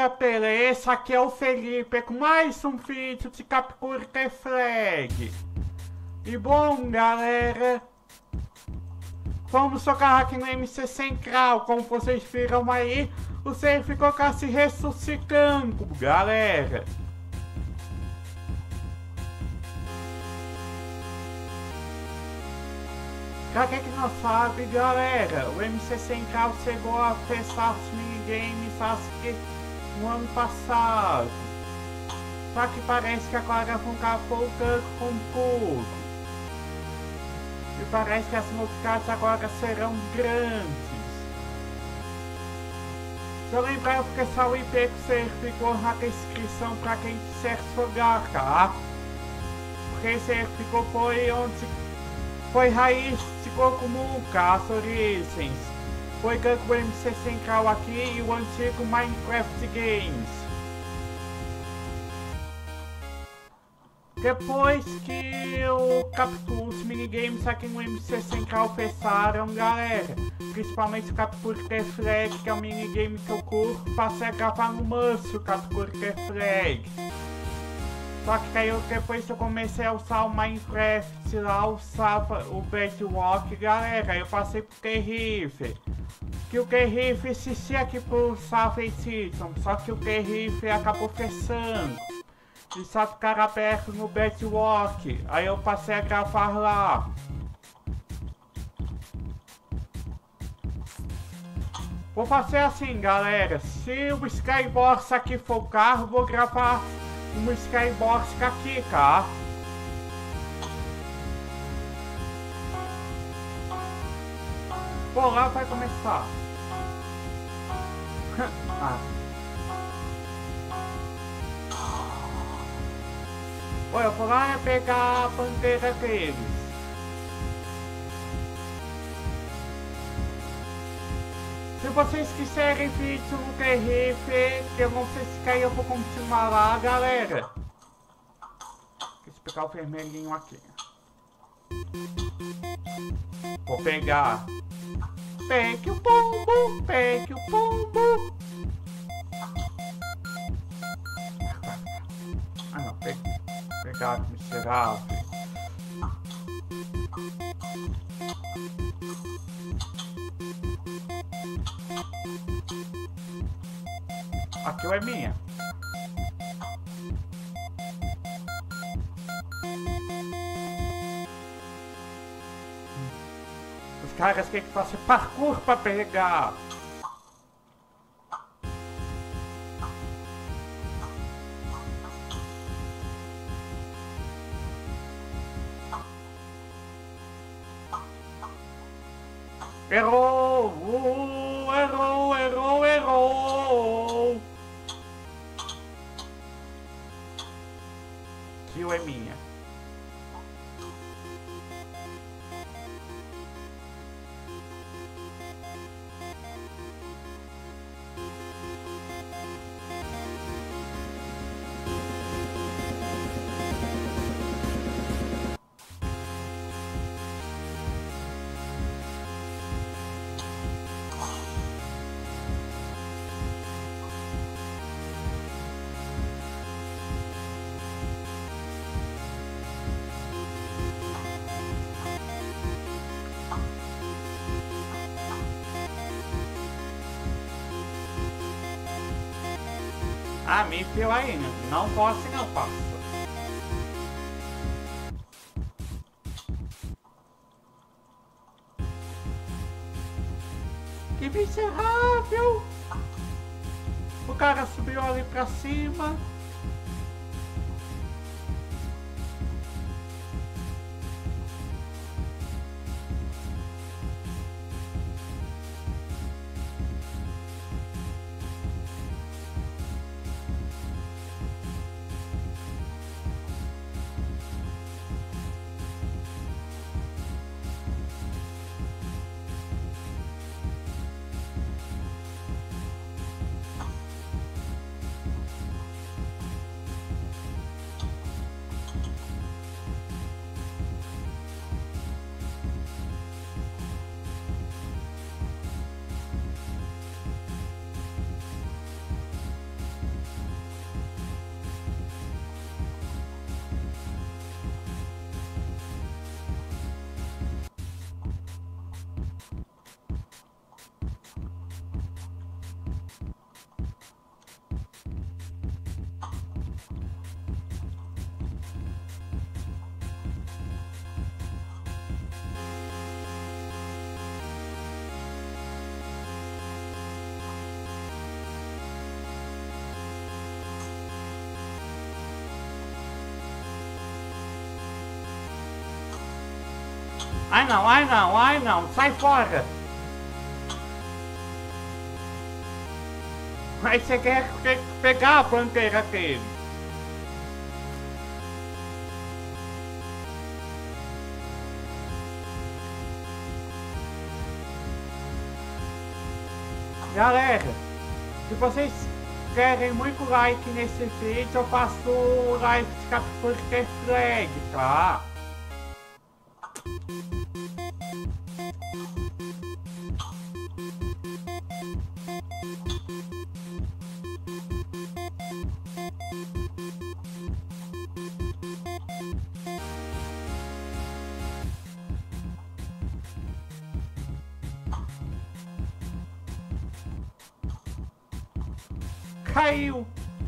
galera, beleza? Aqui é o Felipe com mais um vídeo de Capture the Flag. E bom, galera, vamos jogar aqui no MC Central. Como vocês viram aí, o Zé ficou quase ressuscitando, galera. Pra quem não sabe, galera, o MC Central chegou a fechar os minigames acho que no ano passado. Só que parece que agora vão estar voltando com tudo. E parece que as novidades agora serão grandes. Se eu lembrar, porque essa o IP que você ficou na descrição pra quem quiser jogar, tá? Porque você ficou foi onde foi raiz de Gokumuka, as origens. Foi o MC Central aqui e o antigo Minecraft Games. Depois que eu capturei os minigames aqui no MC Central fecharam, galera. Principalmente o Capture the Flag, que é o minigame que eu curto, passei a gravar no Manso Capture the Flag. Só que aí depois eu comecei a usar o Minecraft lá, usava o Bedrock, galera, eu passei pro Terrific. Que o Terrific existia aqui pro Savage Season, só que o Terrific acabou fechando. E só ficaram aberto no Bedrock, aí eu passei a gravar lá. Vou fazer assim, galera, se o Skybox aqui for o carro, vou gravar um Skybox aqui, tá? Bom, lá vai começar. Ah. Olha, eu vou lá pegar a bandeira deles. Se vocês quiserem vídeo no TRF, que eu não sei se cair, eu vou continuar lá, galera. Deixa eu pegar o vermelhinho aqui. Vou pegar. Pegue o pombo, pegue o pombo. Ah não, pegar miserável. Aquilo é minha. Os caras querem que faça parkour pra pegar. Errou! Errou, errou, errou! Kill é minha. Ah, me enfiou aí, né? Não posso não, passa. Que miserável! O cara subiu ali pra cima. Ai não, ai não, ai não, sai fora! Aí você quer pegar a Pantera dele. Galera, se vocês querem muito like nesse vídeo, eu faço live de captura de flag, tá? Caiu!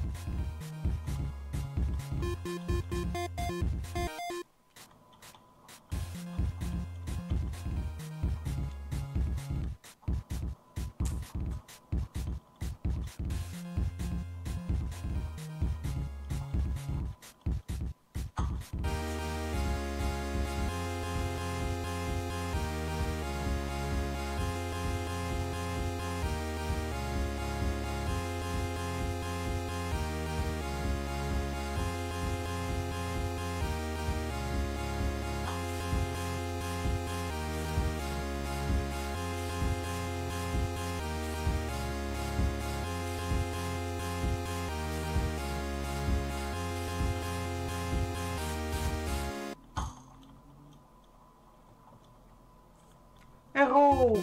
Errou!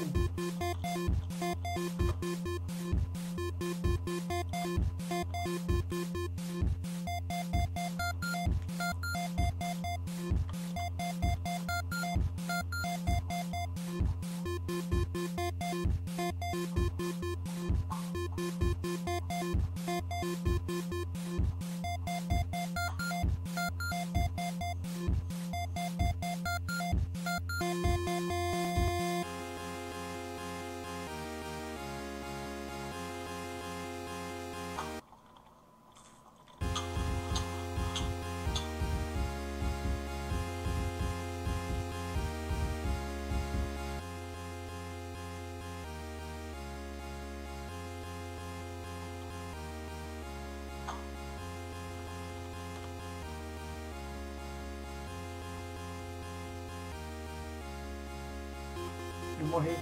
Eu morri.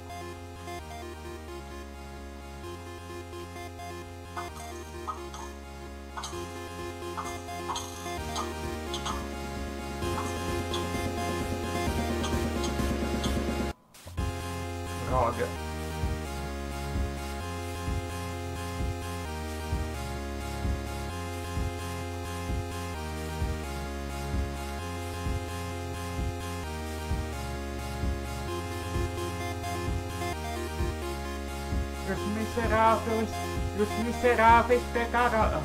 Droga. Os miseráveis pegaram.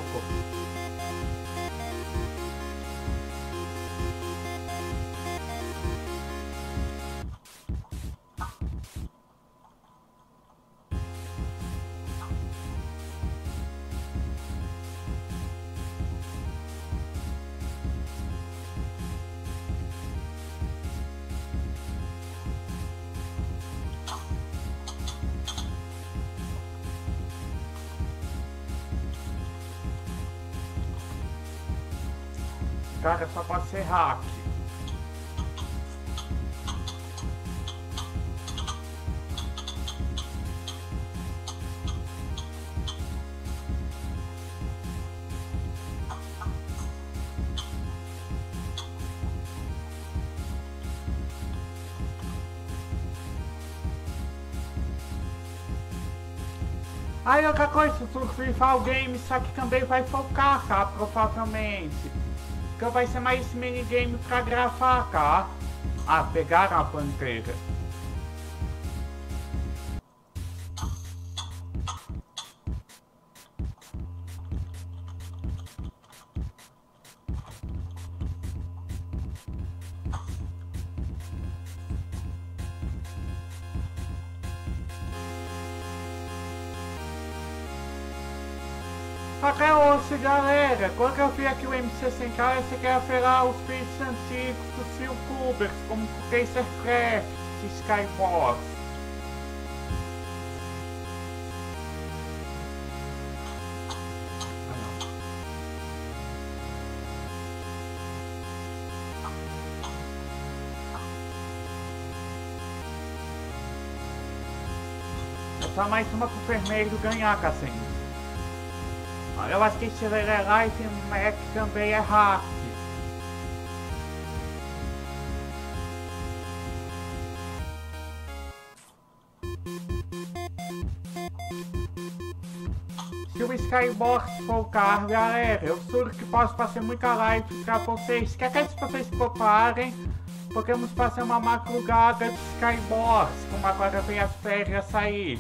Cara, só pode ser hack. Aí outra coisa, o Free Fall Games só que também vai focar, tá? Provavelmente. Então vai ser mais minigame pra gravar, tá? Ah, pegaram a Pantera. Até hoje, galera, quando eu vi aqui o MC Central, eu quero falar os vídeos antigos do Silco youtubers como Tracercraft, Skybox. Só mais uma pro vermelho ganhar, Cassim. Eu acho que esse Life Mac também é hack. Se o Skybox for o carro, galera, eu juro que posso fazer muita live pra vocês. Quer que vocês preparem? Podemos fazer uma madrugada de Skybox, como agora vem as férias sair.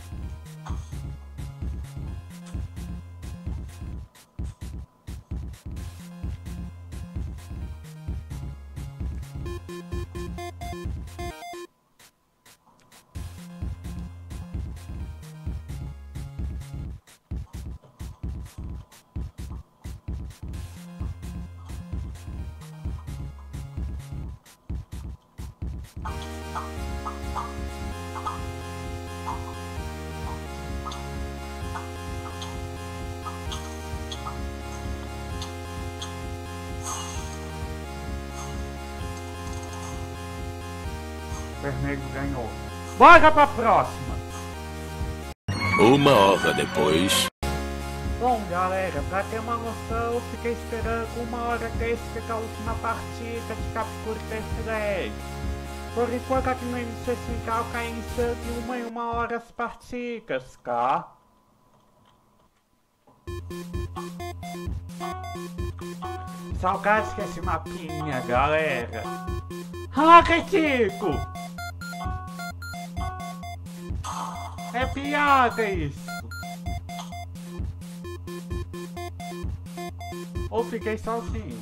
Vermelho ganhou. Bora pra próxima! Uma hora depois. Bom, galera, pra ter uma noção, eu fiquei esperando uma hora desse da última partida de Capture the Flag. Por enquanto aqui no MC Central cai iniciando em uma hora as partidas, tá? Saudades desse mapinha, galera. Ah, Retico! É piada isso! Ou fiquei sozinho?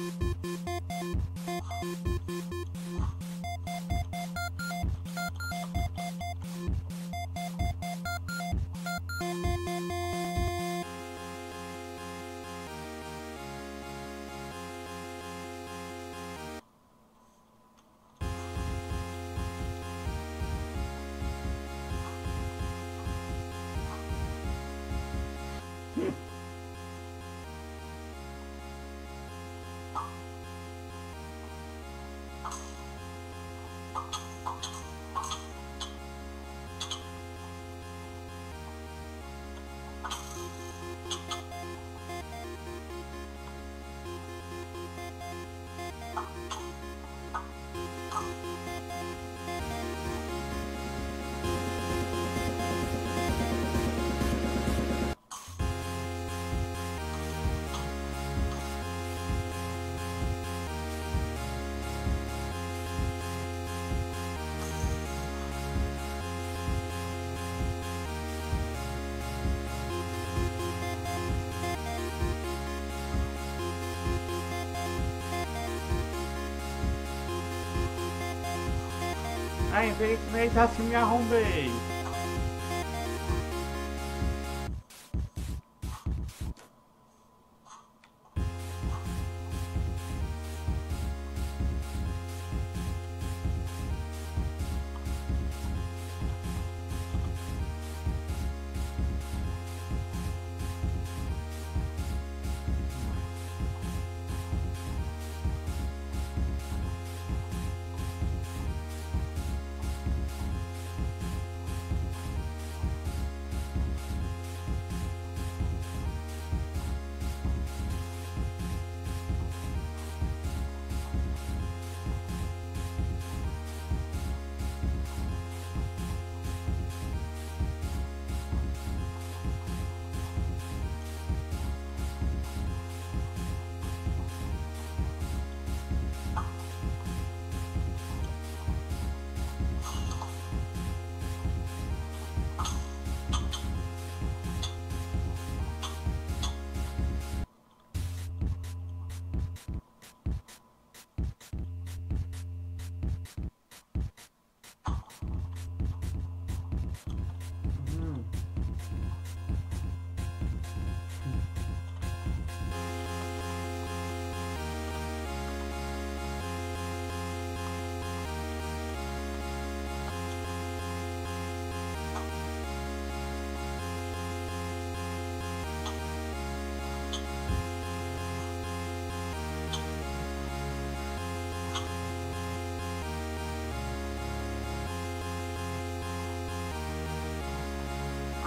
Ah, infelizmente assim me arrombei.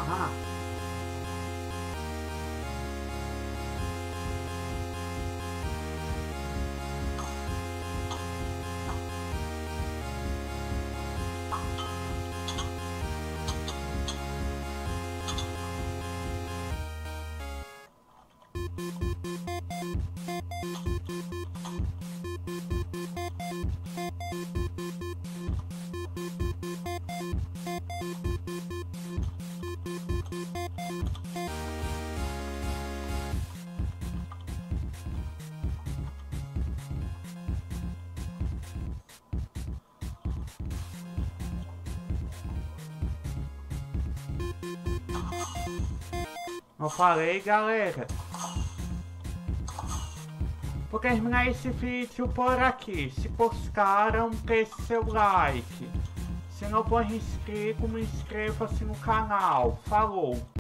Aham. Eu falei, galera. Vou terminar esse vídeo por aqui. Se gostaram, deixe seu like. Se não for inscrito, inscreva-se no canal. Falou!